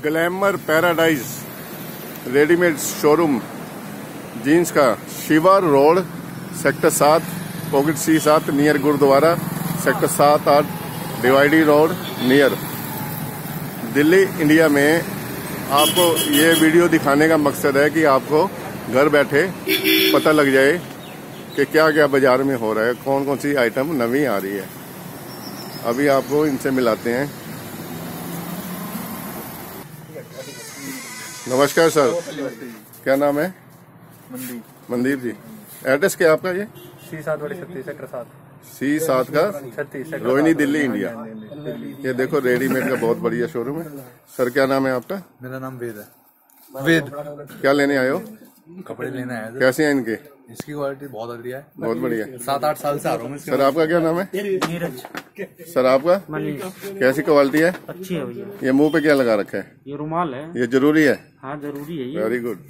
Glamour paradise readymade showroom jeans का Shiva road sector 7 pocket C7 near gurdwara sector 7-8 divided road near Delhi India में। आपको ये video दिखाने का मकसद है कि आपको घर बैठे पता लग जाए कि क्या क्या बाजार में हो रहा है, कौन कौन सी आइटम नवी आ रही है। अभी आपको इनसे मिलाते हैं। नमस्कार सर, क्या नाम है? मनदीप जी। एड्रेस क्या है आपका? ये C7/36 सेक्टर 7 C7 का 36 रोहिणी दिल्ली इंडिया। ये देखो रेडीमेड का बहुत बढ़िया शोरूम है। सर क्या नाम है आपका? मेरा नाम वेद है। वेद क्या लेने आए हो? कपड़े लेने आया था। कैसे हैं इनके? इसकी क्वालिटी बहुत बढ़िया है। बहुत बढ़िया। 7-8 साल से आ रहा हूँ। सर आपका क्या नाम है? नीरज। सर आपका? कैसी क्वालिटी है? अच्छी है भैया। ये मुंह पे क्या लगा रखा है? ये रुमाल है। ये जरूरी है? हाँ जरूरी है ये। Very good.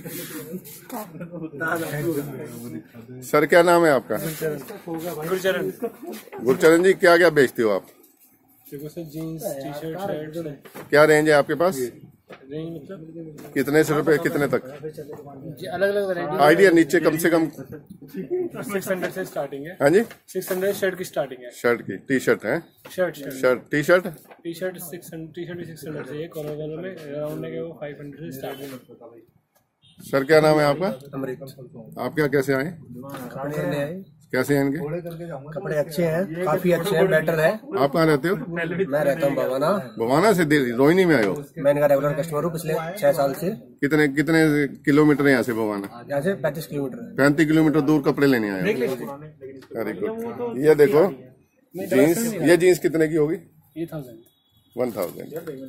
सर क्या नाम है आपका? गुरचरण। गुरचरण जी, क्या क्या बेचते हो आप? Jeans, T-shirt, shirt. क्या रेंज है आपके पास? रेंज मतलब कितने से रुपए कितने तक? अलग अलग वैरायटी। आइडिया नीचे कम से कम 600 से स्टार्टिंग है। हाँ जी, 600 शर्ट की स्टार्टिंग है। शर्ट की टी शर्ट है? Shirt T shirt T shirt 600 T-shirt भी 600 से है। कॉलर वालों में राउंड के वो 500 से स्टार्टिंग है। सर क्या नाम है आपका? अमृत। आप क्या कैसे आए? कपड़े ले आए। कैसे हैं इनके? कपड़े अच्छे हैं, काफी अच्छे हैं, बेटर है। आप कहाँ रहते हो? मैं रहता हूँ भवाना। भवाना से दिल्ली रोहिणी में आए हो? मैं इनका रेगुलर कस्टमर हूँ पिछले 6 साल से। कितने कितने किलोमीटर है यहाँ से भवाना? यहाँ से 35 किलोमीटर है। 35 किलोमीटर दूर कपड़े लेने आए हो? Very good. ये देखो जीन्स, ये जीन्स कितने की होगी? 1000।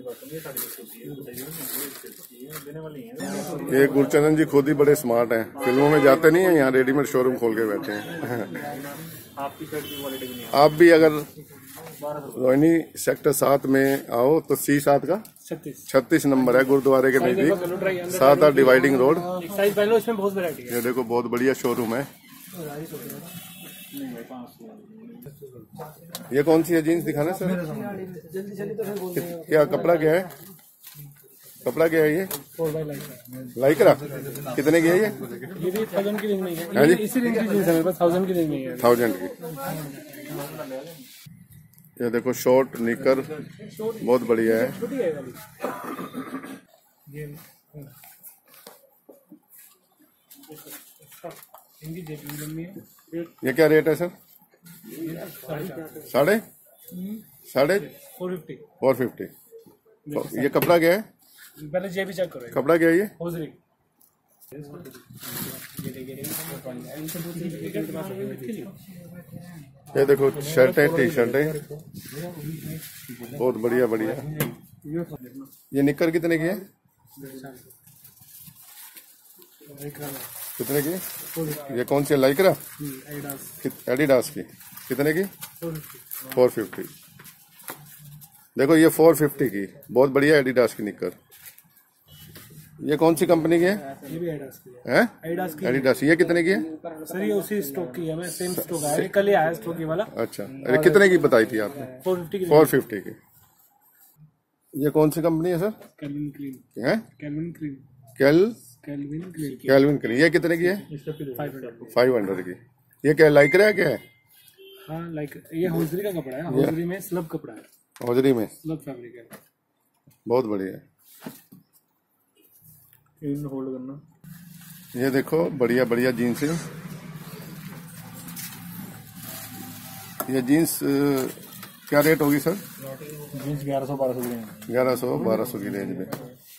ये गुरचरण जी खुद ही बड़े स्मार्ट हैं, फिल्मों में जाते नहीं है, यहाँ रेडीमेड शोरूम खोल के बैठे हैं। आप भी अगर रोहिणी सेक्टर 7 में आओ तो C7 का 36 नंबर है गुरुद्वारे के नजदीक 7-8 डिवाइडिंग रोड। इसमें बहुत वैरायटी है। ये देखो बहुत बढ़िया शोरूम है। ये कौन सी है जीन्स दिखाना सर? क्या कपड़ा क्या है? कपड़ा क्या है ये? लाइक्रा। कितने की है ये? ये भी 1000 की रेंज में है। हाँ जी, इसी रेंज की जींस है मेरे पास, 1000 की रेंज में है। 1000 की। ये देखो शॉर्ट निकर बहुत बढ़िया है। ये क्या रेट है सर? 450। ये कपड़ा क्या है? पहले ये भी चेक करो। कपड़ा क्या है ये? होजरी। ये देखो शर्ट है, टी शर्ट है, बहुत बढ़िया बढ़िया। ये निकर कितने की है? कितने की? ये कौन सी लाइक्रा? एडिडास की। कितने की? 450। देखो ये 450 की बहुत बढ़िया एडिडास की निकर। ये कौन सी कंपनी की है? ये भी एडिडास की है? Adidas Adidas. ये कितने की है? सर ये उसी स्टॉक की है। मैं सेम स्टॉक है, कल ही आया स्टॉक ये वाला। अच्छा, अरे कितने की बताई थी आपने? 450 की। ये कौन सी कंपनी है सर? कैल्विन क्लीन है? Calvin Klein Calvin Klein. ये कितने की है? 500 की। ये क्या लाइक्रा है क्या है? हाँ लाइक ये होजरी का कपड़ा है। होजरी में स्लब कपड़ा है। होजरी में स्लब फैब्रिक है। बहुत बढ़िया। इन होल्ड करना। ये देखो बढ़िया बढ़िया जीन्स है। ये जीन्स क्या रेट होगी सर? जीन्स 1100-1200 की रेंज। 1100-1200 की रेंज में।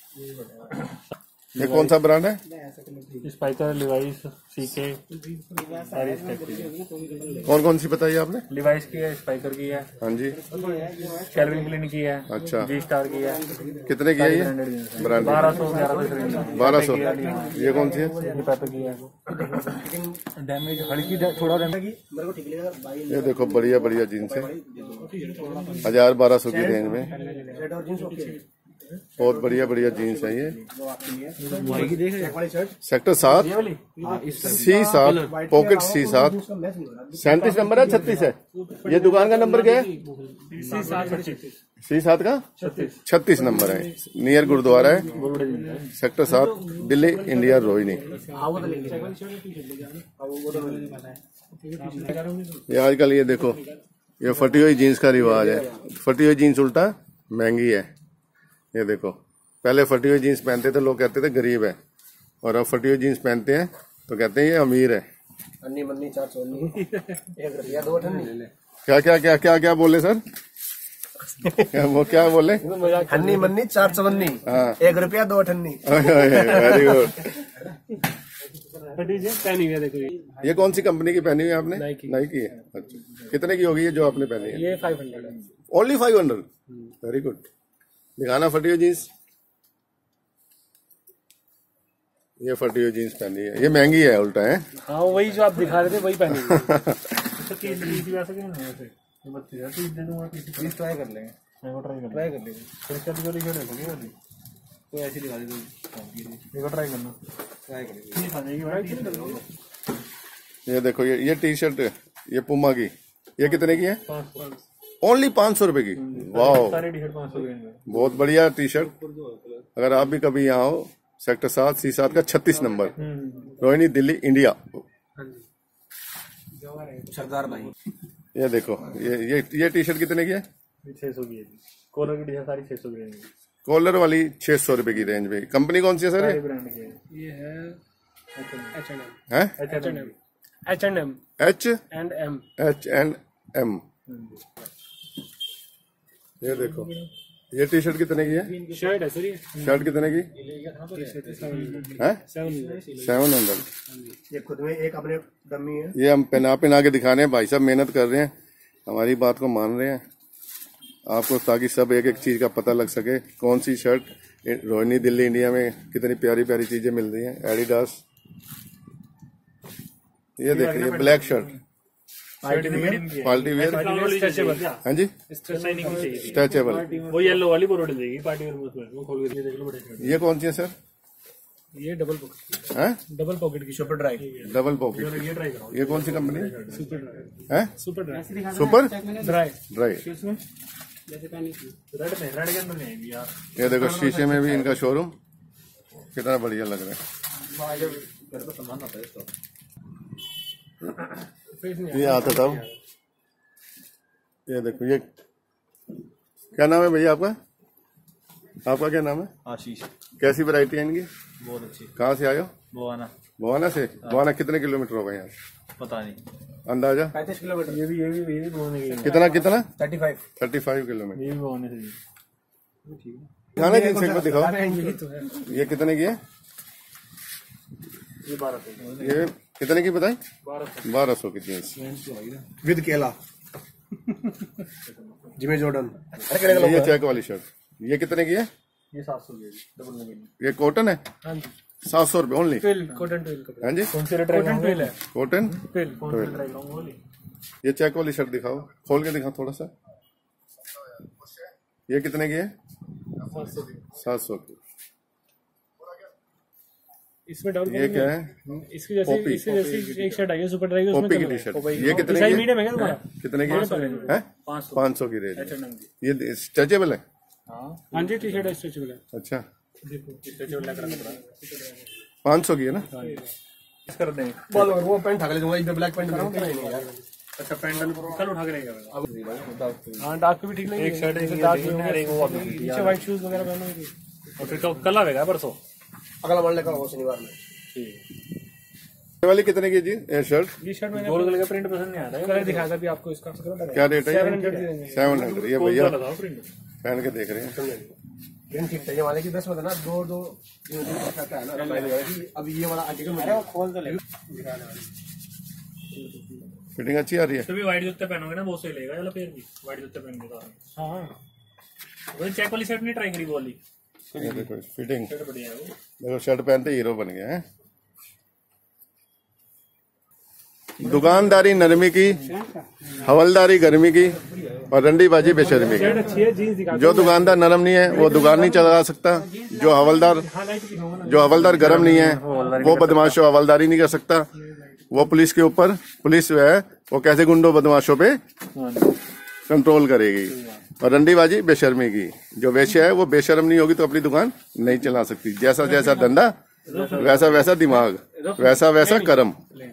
ये कौन सा ब्रांड है? स्पाइकर, लिवाइस, सीके सारी इस टाइप की। कौन कौन सी बताई आपने? लिवाइस की है, स्पाइकर की है, हाँ जी, कैल्विन क्लीन की है, अच्छा, जी स्टार की है। कितने की है ये? ब्रांड 1200। ये कौन सी है? ये पेपर की है। डैमेज हल्की थोड़ा डैमेज। ये देखो बढ़िया बढ़िया जीन्स है 1000-1200 की रेंज में। बहुत बढ़िया बढ़िया जीन्स है ये। Shirt sector 7 C7 pocket C7 37 number है 36 है। ये दुकान का नंबर क्या है? C7 का 36 नंबर है। नियर गुरुद्वारा है, सेक्टर 7 दिल्ली इंडिया रोहिणी। ये आजकल ये देखो, ये फटी हुई जीन्स का रिवाज है। फटी हुई जीन्स उल्टा महंगी है। ये देखो, पहले फटी हुई जीन्स पहनते थे लोग कहते थे गरीब है, और अब फटी हुई जीन्स पहनते हैं तो कहते हैं ये अमीर है। अन्नी मन्नी 419 1 रुपया 2 ठन्नी। क्या क्या क्या क्या क्या बोले सर? वो क्या बोले? अन्नी मन्नी 419 1 रुपया 2 ठन्नी। Very good. पहनी हुई है देखो ये कौन सी कंपनी की पहनी हुई है आपने? नाइकी। नाइकी है। अच्छा, कितने की होगी ये जो आपने पहनी है? ये 500 है। ओनली 500। Very good. दिखाना फटी हुई जीन्स। ये फटी हुई जीन्स पहनी है, ये महंगी है उल्टा है। हाँ वही जो आप दिखा रहे थे वही पहनी हुई है। ट्राई कर लेंगे, ट्राई कर लेंगे। कोई ऐसी दिखा दी ट्राई करना, ट्राई करेंगे। ये देखो, ये टी शर्ट, ये पुमा की, ये कितने की है? ओनली 500 रुपए की। वाह, बहुत बढ़िया टी शर्ट। अगर आप भी कभी यहाँ हो, सेक्टर 7 C7 का 36 नंबर, रोहिणी दिल्ली इंडिया। सरदार भाई। ये देखो, ये टी शर्ट कितने की है? 600 की है। कॉलर की टी शर्ट सारी 600 की रहेंगी। कॉलर वाली 600 रुपए की रेंज में। कंपनी कौन सी है सर? ब्रांड की है। ये है H&M। है H&M H&M। ये देखो, ये टी शर्ट कितने की है? शर्ट है सर। ये शर्ट कितने की है? 700। ये खुद में एक अपने डमी है। ये हम पहना के दिखा रहे हैं, भाई साहब मेहनत कर रहे हैं, हमारी बात को मान रहे हैं आपको, ताकि सब एक एक चीज का पता लग सके। कौन सी शर्ट रोहिणी दिल्ली इंडिया में कितनी प्यारी प्यारी चीजें मिल रही हैं। एडिडास, ये देखिए ब्लैक शर्ट, पार्टी वेयर। हाँ जी, स्ट्रेचेबल। वो येलो वाली बोरोड देगी पार्टी वेयर में, वो खोल के देख लो बड़े। ये कौन सी है सर? ये डबल पॉकेट है, डबल पॉकेट की सुपर ड्राई। Double pocket. ये ट्राई करो। ये कौन सी कंपनी है? सुपर ड्राई है? Super dry super dry dry. जैसे पहनी थी रेड में, रेड के अंदर नहीं यार। ये देखो, शीशे में भी इनका शोरूम कितना बढ़िया लग रहा है। ये आता था, ये देखो, ये क्या नाम है भैया आपका? आपका क्या नाम है? आशीष। कैसी वैरायटी है इनकी? बहुत अच्छी। कहाँ से आए हो? बोआना। भवाना से। भवाना कितने किलोमीटर होगा यहाँ? पता नहीं, अंदाजा? 35 किलोमीटर। ये भी बोने की। कितना कितना? 35 किलोमीटर। ये भी बोने से दिखाना जींस एक बार दिखाओ। यही तो है। ये कितने की है? ये 1200। ये कितने की बताई? 1200 की जींस विद केला। Jimmy Jordan. ये चेक वाली शर्ट, ये कितने की है? ये 700 की डबल पॉकेट। ये कॉटन है? हाँ जी, 700 रुपए ओनली। ट्विल, कॉटन ट्विल कपड़ा। हाँ जी, कौन सी कॉटन ट्विल है? कॉटन ट्विल कौन सी ट्राई करूंगा? ये चेक वाली शर्ट दिखाओ, खोल के दिखाओ थोड़ा सा। ये कितने की है? 700 की। इसमें डबल ये क्या है? इसकी जैसी एक शर्ट आई है सुपर ड्राई, उसमें पॉपी की टी शर्ट। ये कितने की है? मीडियम है क्या तुम्हारा? कितने की है? 500 की रेंज। ये स्ट्रेचेबल है? हाँ जी, टी शर्ट स्ट्रेचेबल है। अच्छा, देखो स्ट्रेचेबल लग रहा है। 500 की है ना? कर दें वो पैंट ढक ले दूंगा, इधर ब्लैक पैंट करूंगा नहीं यार। अच्छा पैंट कल उठा के लेंगे। हाँ डार्क पे भी ठीक लगेगा। एक शर्ट एक डार्क में, वो पीछे व्हाइट शूज वगैरह पहनोगे और फिर तो कल आएगा परसों। अगला मान लेकर शनिवार में। ये वाली कितने की जी शर्ट? ये शर्ट में गोल कलर का प्रिंट पसंद नहीं आता है, कलर दिखाया था भी आपको इसका। क्या रेट है? 700। ये भैया पहन के देख रहे हैं। प्रिंट ठीक चाहिए वाले की 10 में था ना, दो कहता है ना। अब ये वाला आगे का खोल तो ले। फिटिंग अच्छी आ रही है। तो भी व्हाइट जूते पहनोगे ना बहुत सही लगेगा। चलो फिर भी व्हाइट जूते पहन के तो हाँ। वो चेक वाली शर्ट नहीं ट्राई करी वाली? ये देखो फिटिंग, शर्ट बढ़िया है वो। देखो शर्ट पहनते हीरो बन गए हैं। दुकानदारी नरमी की, हवलदारी गर्मी की और रंडीबाजी बेशर्मी की। अच्छी है जीन्स दिखा। जो दुकानदार नरम नहीं है वो दुकान नहीं चला सकता, जो हवलदार गर्म नहीं है वो बदमाशों हवलदारी नहीं कर सकता। वो पुलिस के ऊपर, पुलिस जो है वो कैसे गुंडों बदमाशों पे कंट्रोल करेगी। और रंडीबाजी बेशर्मी की, जो वेश्या है वो बेशर्म नहीं होगी तो अपनी दुकान नहीं चला सकती। जैसा जैसा धंधा वैसा वैसा दिमाग, वैसा वैसा कर्म।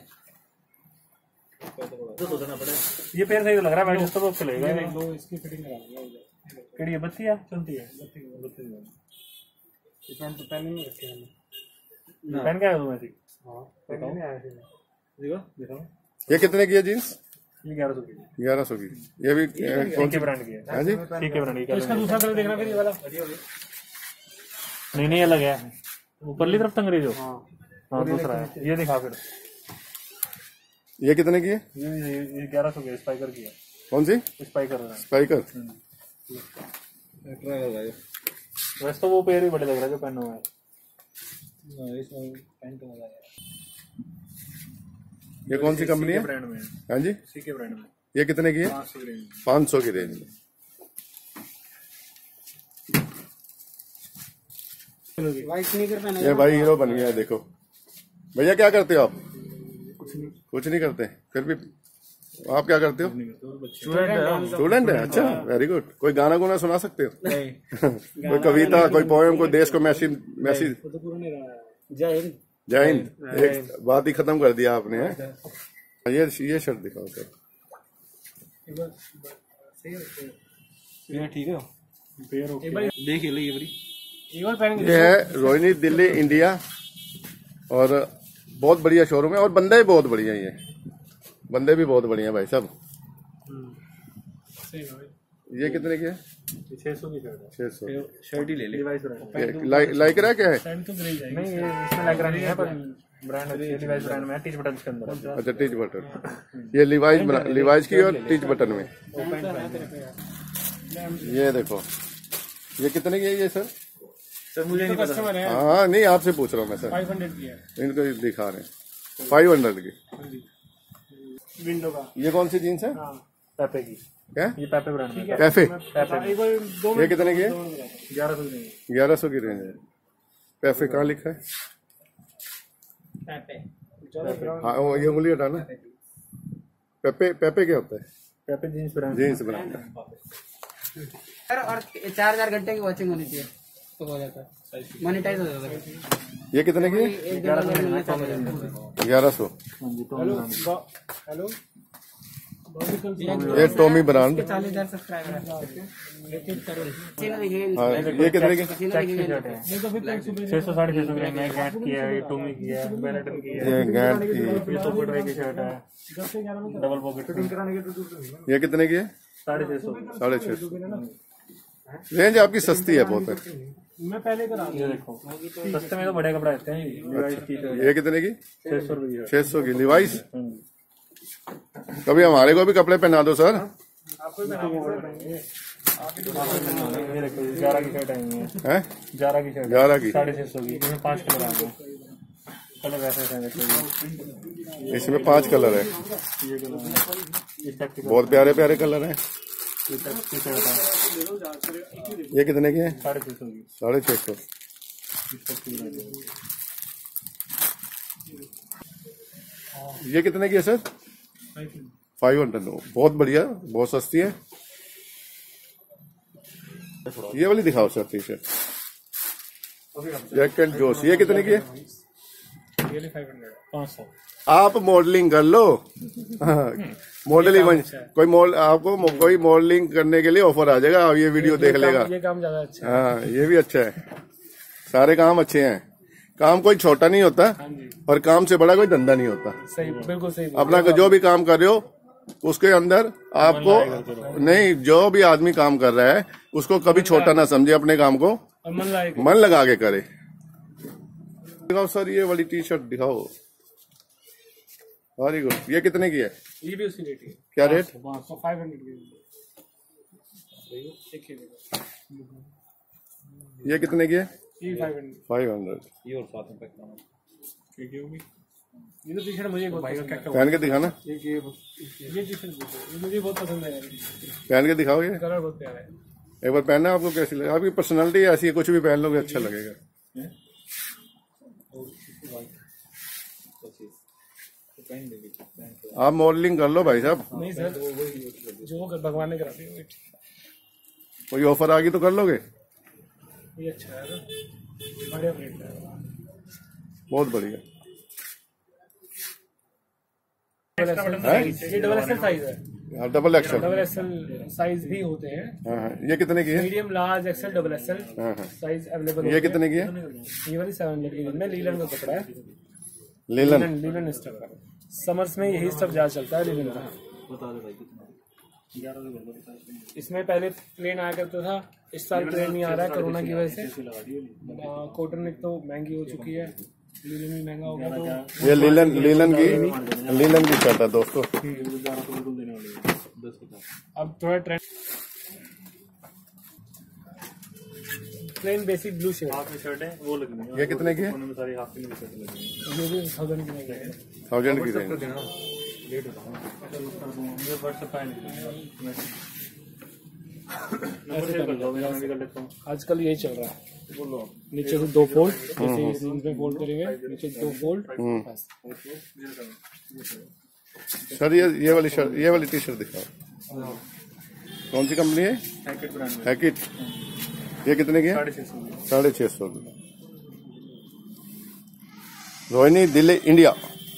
ये पैर सही तो लग रहा है भाई, उसको तो चलेगा नहीं। दो इसकी फिटिंग करा दिया। केड़ी है 32 चलती है 32। ये पैंट तो पहन नहीं रखे हमने। पहन के आया हूं ऐसे। हां पहन नहीं आया ऐसे। देखो ये कितने की है जीन्स? ये 1100 की। 1100 की। ये भी कौन के ब्रांड की है? हां जी, ठीक है ब्रांड की। इसका दूसरा कलर देखना फिर ये वाला। नहीं अलग है, ऊपरली तरफ टंग रही जो। हां दूसरा है ये, दिखा फिर। ये कितने की है? ये 1100 की स्पाइकर की है। कौन सी? स्पाइकर। वैसे तो वो पैर ही बड़े लग रहा है जो पहना हुआ है। इसमें पैंट वाला है। ये कौन सी कंपनी है? ब्रांड में। हाँ जी, सीके ब्रांड में। ये कितने की है? 500 की रेंज में। ये भाई हीरो बन गया है, देखो। भैया क्या करते हो आप? कुछ नहीं करते, फिर भी आप क्या करते हो? स्टूडेंट है। अच्छा, वेरी गुड। कोई गाना गुना सुना सकते हो? कोई कविता, कोई पोएम, कोई देश को मैसेज? जय हिंद। एक बात ही खत्म कर दिया आपने, है? ये शर्ट दिखाओ तो। ठीक है, देख ली ये है रोहिणी दिल्ली इंडिया, और बहुत बढ़िया शोरूम है और बंदे भी बहुत बढ़िया ही है। बंदे भी बहुत बढ़िया भाई साहब। ये कितने की है? 600 की शर्ट है। 600। शर्ट ही ले ली। लाइक रहा क्या है? नहीं इसमें लाइक रहा नहीं है, पर ब्रांड लिवाइस ब्रांड में टीच बटन के अंदर। अच्छा, टीच बटन। ये लिवाइस की और टीच बटन में। ये देखो, ये कितने की है ये सर? मुझे नहीं पता। हाँ नहीं, आपसे पूछ रहा हूँ मैं सर। 500 की है। इनको दिखा रहे हैं 500 की। विंडो का। ये कौन सी जीन्स है? पेपे की। क्या? ये पेपे ब्रांड है। कैफे। ये कितने की है? 1100 की। 1100 की रेंज है। कैफे कहाँ लिखा है? हाँ वो ये उंगली हटाना। पेपे क्या होता है? Pepe jeans brand. Jeans brand. और 4000 घंटे की वॉचिंग होनी चाहिए तो हो जाता है, मोनेटाइज हो जाता है। ये कितने की? 1100। हेलो ये टॉमी ब्रांड। 40,000 सब्सक्राइबर है। ये कितने की? 600 650 की है। गैट की है, टोमी की है, बेलेटन की है। ये गैट की। ये सुपर ड्राई की शर्ट है, डबल पॉकेट। ये कितने की है? 650। 650। रेंज आपकी सस्ती है बहुत है। मैं पहले करा। ये देखो सस्ते में तो बड़े कपड़े आते हैं। ये कितने की? 600 रुपये। 600 की लिवाइस। कभी हमारे को भी कपड़े पहना दो सर। आपको ये देखो 11 की शर्ट आई है। 11 की शर्ट। 11 की 650 की। इसमें 5 कलर आ गए। कलर ऐसे हैं। इसमें 5 कलर है। ये कलर है। बहुत प्यारे प्यारे कलर हैं। ये शर्ट है। ये कितने की है? 650 की। 650। ये कितने की है सर? 500। बहुत बढ़िया, बहुत सस्ती है। ये वाली दिखाओ sir T shirt. Jack and जोश। ये कितने की है? 500। आप मॉडलिंग कर लो। मॉडलिंग आपको कोई मॉडलिंग करने के लिए ऑफर आ जाएगा। आप ये वीडियो देख लेगा। ये काम ज्यादा अच्छा है। हाँ ये भी अच्छा है। सारे काम अच्छे हैं। काम कोई छोटा नहीं होता और काम से बड़ा कोई धंधा नहीं होता। सही, बिल्कुल सही। अपना जो भी काम कर रहे हो उसके अंदर आपको नहीं, जो भी आदमी काम कर रहा है उसको कभी छोटा ना समझे, अपने काम को मन लगा के करे। दिखाओ सर ये वाली टी शर्ट दिखाओ। Very good. ये कितने की है? ये भी उसी रेट की। क्या रेट? 500 की। ये कितने की है? ये 500। 500। ये और साथ में पैक करना। ये तो टी शर्ट मुझे बहुत पसंद है। पहन के दिखाना, ये टी शर्ट मुझे बहुत पसंद है यार। पहन के दिखाओ, ये कलर बहुत प्यारा है। एक बार पहनना, आपको कैसी लगे? आपकी पर्सनालिटी ऐसी है, कुछ भी पहन लोगे अच्छा लगेगा। आप मॉडलिंग कर लो भाई साहब, नहीं सर, जो भगवान ने करा दिया कोई ऑफर आ गई तो कर लोगे। ये अच्छा है, बढ़िया प्रिंट है, बहुत बढ़िया। ये डबल एक्सएल साइज है। Double XL, double XL size भी होते हैं। हाँ, ये कितने की है? Medium, large, XL, double XL हाँ, साइज अवेलेबल। ये कितने की है? ये वाली 700 की है। लीलन का कपड़ा है, लीलन। लीलन स्टफ है। समर्स में यही सब ज्यादा चलता है लीलन का। इसमें पहले प्लेन आया करता था, इस साल प्लेन नहीं आ रहा है कोरोना की वजह से। कॉटन एक तो महंगी हो चुकी है, लीलन भी महंगा हो गया। तो ये लीलन की शर्ट है दोस्तों। अब थोड़ा trend plain basic blue shade half shirt है, वो लगनी है। ये कितने की है? सारी हाफ की शर्ट लगनी है। ये भी 1000 की है। 1000 की रेंज। रेट बताओ, ये व्हाट्सएप पे आजकल यही चल रहा है। नीचे से 2 फोल्ड, जैसे जीन्स में फोल्ड करेंगे, नीचे 2 फोल्ड। सर ये वाली शर्ट, ये वाली टी शर्ट दिखाओ, कौन सी कंपनी है? हैकिट। ये कितने की है? 650 की। रोहिणी दिल्ली इंडिया।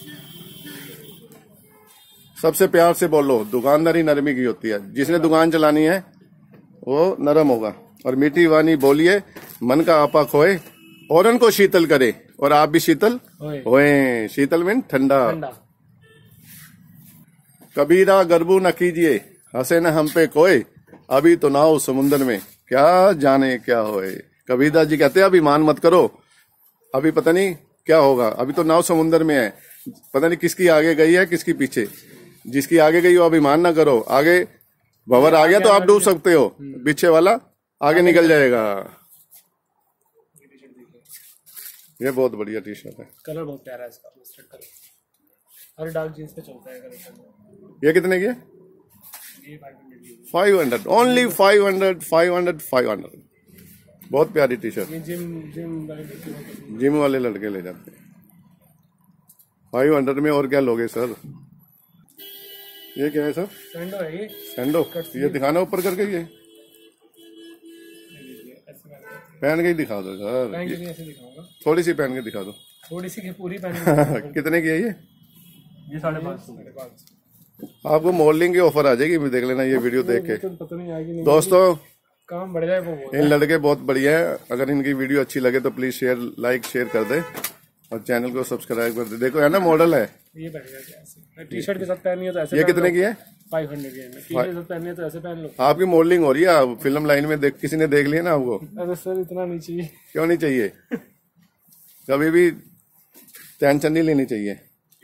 सबसे प्यार से बोलो, दुकानदारी नरमी की होती है। जिसने दुकान चलानी है वो नरम होगा। और मीठी वाणी बोलिए, मन का आपा खोए, औरन को शीतल करे और आप भी शीतल होए। शीतल मीन ठंडा। कबीरा गरबू न कीजिए, हंसे न हम पे कोई, अभी तो नाव समुन्द्र में, क्या जाने क्या होए। कबीरदास जी कहते हैं अभिमान मत करो, अभी पता नहीं क्या होगा, अभी तो नाव समुन्द्र में है, पता नहीं किसकी आगे गई है किसकी पीछे। जिसकी आगे गई हो अभिमान ना करो, आगे भंवर आ गया तो आप डूब सकते हो, पीछे वाला आगे निकल जाएगा। ये बहुत बढ़िया टी शर्ट है, कलर बहुत प्यारा है इसका, मस्टर्ड कलर। हर डार्क जींस पे चलता है कलर। ये कितने की है? 500, ओनली 500। बहुत प्यारी टी शर्ट, जिम वाले लड़के ले जाते हैं। 500 में और क्या लोगे सर? ये क्या है सर? सैंडो है ये। सैंडो, ये दिखाना ऊपर करके, ये पहन के ही दिखा दो सर। पहन के ऐसे दिखाऊंगा, थोड़ी सी पहन के दिखा दो। थोड़ी सी पूरी पहन कितने की है ये? 550। आपको मॉडलिंग की ऑफर आ जाएगी, देख लेना ये वीडियो देख के। पता नहीं आएगी नहीं, दोस्तों काम बढ़ जाए वो। इन लड़के बहुत बढ़िया है। अगर इनकी वीडियो अच्छी लगे तो प्लीज लाइक शेयर कर दे और चैनल को सब्सक्राइब कर दे। देखो है ना, मॉडल है ये। टी शर्ट के साथ पहनी है तो ऐसे। ये कितने की है? 500 की है। टी शर्ट के साथ पहनी है तो ऐसे पहन लो। आपकी मॉडलिंग हो रही है, फिल्म लाइन में किसी ने देख लिया ना आपको। अरे सर इतना नहीं चाहिए। क्यों नहीं चाहिए? कभी भी टेंशन नहीं लेनी चाहिए।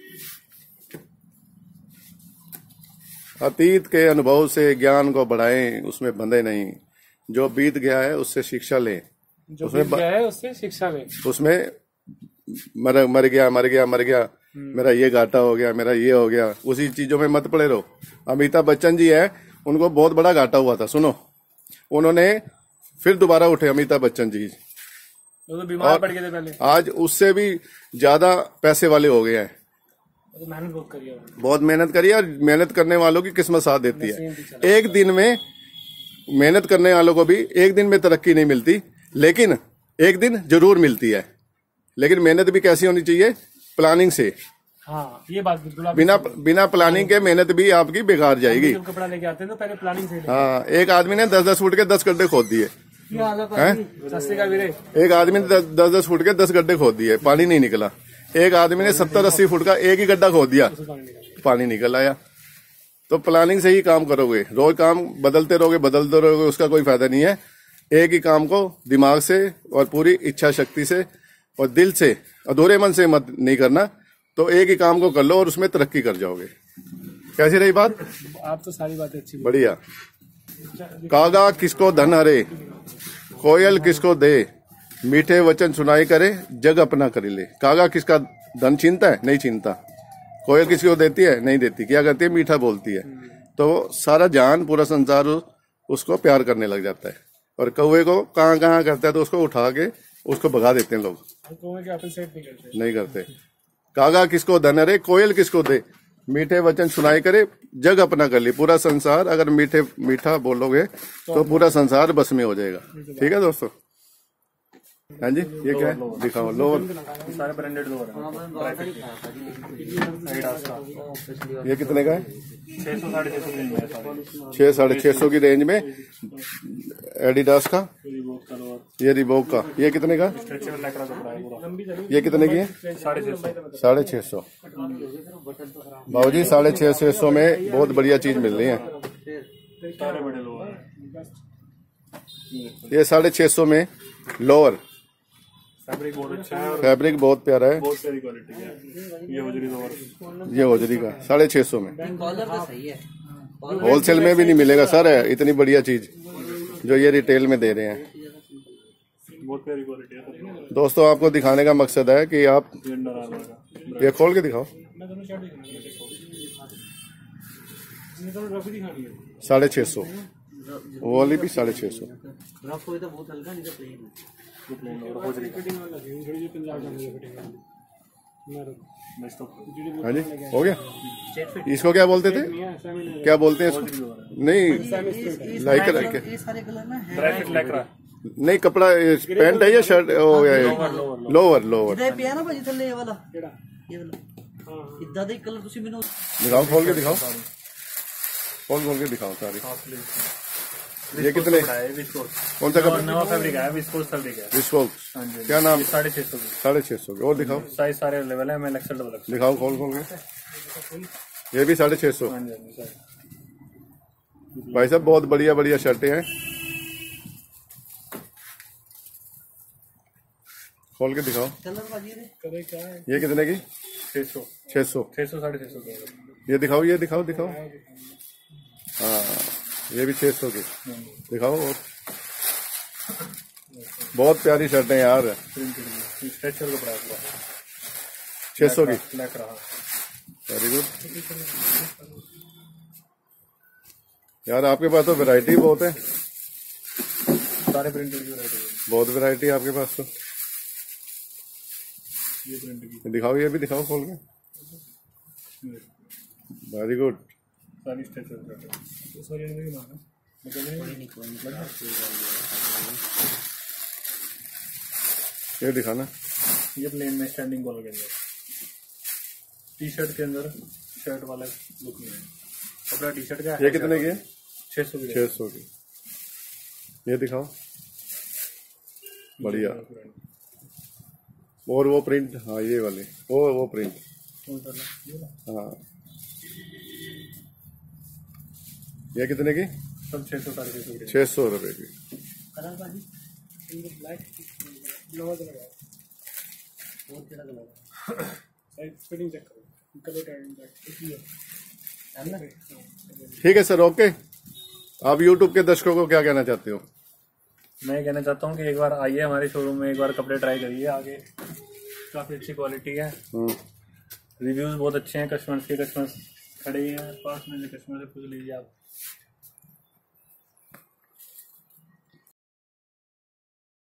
अतीत के अनुभव से ज्ञान को बढ़ाएं, उसमें बंधे नहीं। जो बीत गया है उससे शिक्षा लें, जो बीत गया है उससे शिक्षा लें। उसमें मर गया मेरा ये घाटा हो गया, मेरा ये हो गया, उसी चीजों में मत पड़े रहो। अमिताभ बच्चन जी है, उनको बहुत बड़ा घाटा हुआ था, सुनो, उन्होंने फिर दोबारा उठे अमिताभ बच्चन जी, तो बीमार पड़ गए थे पहले, आज उससे भी ज्यादा पैसे वाले हो गए हैं। तो मेहनत बहुत मेहनत करी, और मेहनत करने वालों की किस्मत साथ देती है। एक दिन में मेहनत करने वालों को भी एक दिन में तरक्की नहीं मिलती, लेकिन एक दिन जरूर मिलती है। लेकिन मेहनत भी कैसी होनी चाहिए? प्लानिंग से। हाँ, ये बात बिल्कुल। बिना प्लानिंग के मेहनत भी आपकी बेकार जाएगी। जब कपड़ा लेके आते हैं तो पहले प्लानिंग से। हाँ, एक आदमी ने 10-10 फुट के 10 गड्ढे खोद दिए। एक आदमी ने 10-10 फुट के 10 गड्ढे खोद दिए, पानी नहीं निकला। एक आदमी ने 70-80 फुट का एक ही गड्ढा खोद दिया, पानी निकल आया। तो प्लानिंग से ही काम करोगे, रोज काम बदलते रहोगे, उसका कोई फायदा नहीं है। एक ही काम को दिमाग से और पूरी इच्छा शक्ति से और दिल से, अधूरे मन से मत नहीं करना। तो एक ही काम को कर लो और उसमें तरक्की कर जाओगे। कैसी रही बात? आप तो सारी बातें अच्छी। बढ़िया। कागा किसको धन हरे, कोयल किसको दे, मीठे वचन सुनाई करे, जग अपना कर ले। कागा किसका धन छीनता है? नहीं छीनता। कोयल किसी को देती है? नहीं देती। क्या करती है? मीठा बोलती है। तो सारा जहान, पूरा संसार उसको प्यार करने लग जाता है। और कौवे को कहाँ कहाँ करता है तो उसको उठा के उसको भगा देते हैं लोग, नहीं करते। कागा किसको धन अरे, कोयल किसको दे, मीठे वचन सुनाई करे जग अपना कर ली। पूरा संसार अगर मीठा बोलोगे तो पूरा संसार बस में हो जाएगा। ठीक है दोस्तों। हाँ जी, ये क्या है? दिखाओ। लोअर सारे ब्रांडेड लोअर हैं। एडिडास का ये कितने का है? 600 साढ़े 600 रेंज में है सारे। 600-650 की रेंज में एडिडास का। रिबॉक का लोअर, ये रिबॉक का। ये कितने का? स्ट्रेचेबल लैक्रा कपड़ा है पूरा। ये कितने की है? 650। 650। बाबूजी 650 में बहुत बढ़िया चीज मिल रही है। सारे बड़े लोअर हैं। ये 650 में लोअर। फैब्रिक बहुत अच्छा है और फैब्रिक बहुत प्यारा है। बहुत सारी क्वालिटी है। ये होजरी लोअर, ये होजरी का 650 में। कॉलर तो सही है। होलसेल में भी नहीं मिलेगा सर इतनी बढ़िया चीज जो ये रिटेल में दे रहे हैं। बहुत प्यारी क्वालिटी है। दोस्तों आपको दिखाने का मकसद है कि आप ये अंडर आर्मर का, ये खोल के दिखाओ। 650। वो वाली भी 650। रफ हो तो बहुत हल्का, नहीं तो प्लेन है। ये प्लेन और होजरी का। हाँ जी, हो गया। इसको क्या बोलते थे? क्या बोलते हैं इसको? नहीं, लाइक ये सारे कलर ना है। ड्राई फिट लैक्रा, नहीं कपड़ा पैंट है या शर्ट? लोअर। लोअर इधर पिया ना भाजी थल्ले ये वाला, ये वाला इदा दे कलर ਤੁਸੀਂ ਮੈਨੂੰ दिखाओ, खोल के दिखाओ। खोल के दिखाओ सारी। ये कितने? कौन सा कपड़ा? नवा फैब्रिक है, विस्कोस फैब्रिक है। विस्कोस। हाँ जी, क्या नाम? 650 की। 650 की। और दिखाओ, साइज सारे अवेलेबल है। मैं एक्सेल डबल एक्सेल। दिखाओ खोल के। ये भी 650। हाँ जी, हाँ जी, सारे। भाई साहब बहुत बढ़िया बढ़िया शर्टें हैं। खोल के दिखाओ। कलर भाजी रे ये कितने की? 600 600। साढ़े 600 का। ये दिखाओ, ये दिखाओ। हाँ, ये भी 600 की। दिखाओ। और बहुत प्यारी शर्टें यार। स्ट्रेचर कपड़ा है पूरा। 600 की। लैक रहा वेरी गुड यार, आपके पास तो वैरायटी बहुत है। सारे प्रिंटेड की वैरायटी है। बहुत वैरायटी है आपके पास तो। ये प्रिंट की दिखाओ, ये भी दिखाओ खोल के। Very good. सारी स्ट्रेचर कपड़ा। सॉरी नहीं माना ये दिखाना। ये प्लेन में स्टैंडिंग कॉलर के अंदर, टी शर्ट के अंदर शर्ट वाला लुक नहीं है। कपड़ा टी शर्ट का है। ये कितने की है? 600 की। 600 की। ये दिखाओ, बढ़िया। और वो प्रिंट, हाँ ये वाली, वो प्रिंट, हाँ। ये कितने की? सब 600 साढ़े 600 की। 600 रुपए की। कलर भाजी ब्लैक लोअर कलर है, और केड़ा कलर है? साइज फिटिंग चेक करो, कलर टाइम चेक। ठीक है सर, ओके। आप यूट्यूब के दर्शकों को क्या कहना चाहते हो? मैं कहना चाहता हूँ कि एक बार आइए हमारे शोरूम में, एक बार कपड़े ट्राई करिए। आगे काफ़ी अच्छी क्वालिटी है, रिव्यूज़ बहुत अच्छे हैं कस्टमर्स के। कस्टमर्स खड़े ही हैं पास में, कस्टमर से पूछ लीजिए आप।